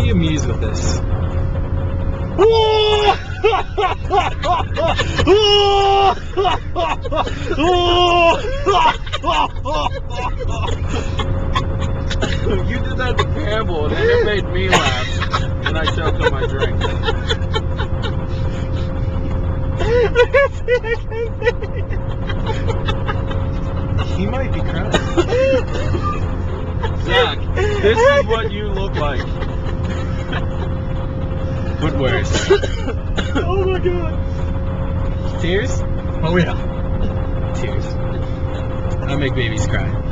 be amused with this. You did that to Campbell, and then it made me laugh when I choked on my drink. He might be crying. Zach, this is what you look like. But worse. Oh my god. Tears? Oh yeah. Tears. I make babies cry.